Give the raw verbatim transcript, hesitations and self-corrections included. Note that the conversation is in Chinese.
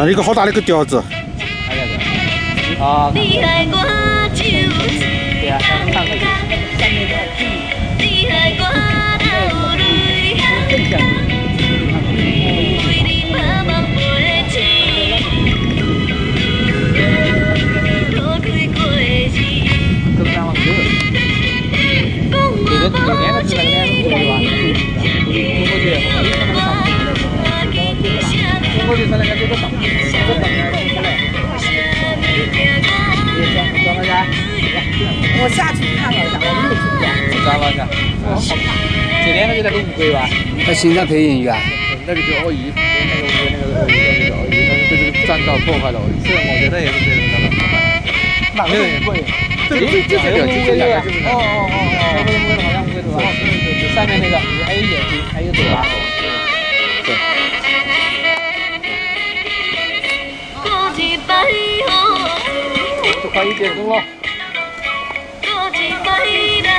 啊，一个好大的一个雕子。 哪个的？啊。对啊，上上个去。上面的地。更像。 有的有两个字，那个两个字对吧？中国剧，中国剧是那个这个上，这个上面出来。转个下， 我下去看了一下，我没有听见。 转个下，哦，好看。这两个就那个乌龟吧？ 那欣赏配音员。 那个叫奥义，那个乌龟那个奥义，那个奥义，但是被这个战遭破坏了。虽然我觉得也是被这个战遭破坏了。哪个乌龟？这个这这个就是那个，哦哦哦哦，那个乌龟好像乌龟是吧？就上面那个还有眼睛，还有嘴巴。对。都快一点钟了。